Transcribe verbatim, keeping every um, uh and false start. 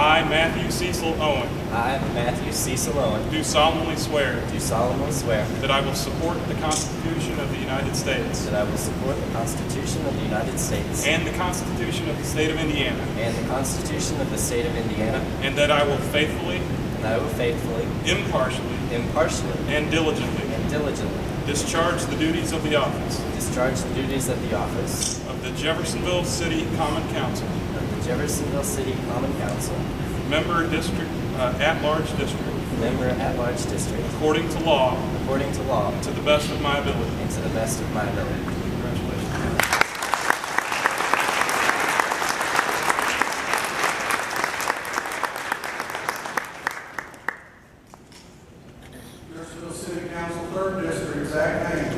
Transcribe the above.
I, Matthew Cecil Owen, I, Matthew Cecil Owen, do solemnly swear do solemnly swear that I will support the Constitution of the United States that I will support the Constitution of the United States and the Constitution of the State of Indiana, and the Constitution of the State of Indiana, and that I will faithfully, and I will faithfully, impartially, impartially, and diligently and diligently discharge the duties of the office discharge the duties of the office of the Jeffersonville City Common Council, of the Jeffersonville City Common Council, member district, uh, at-large district, member at-large district, according to law, according to law, to the best of my ability. and to the best of my ability. Congratulations. Jeffersonville City Council, third District, Zach Haynes.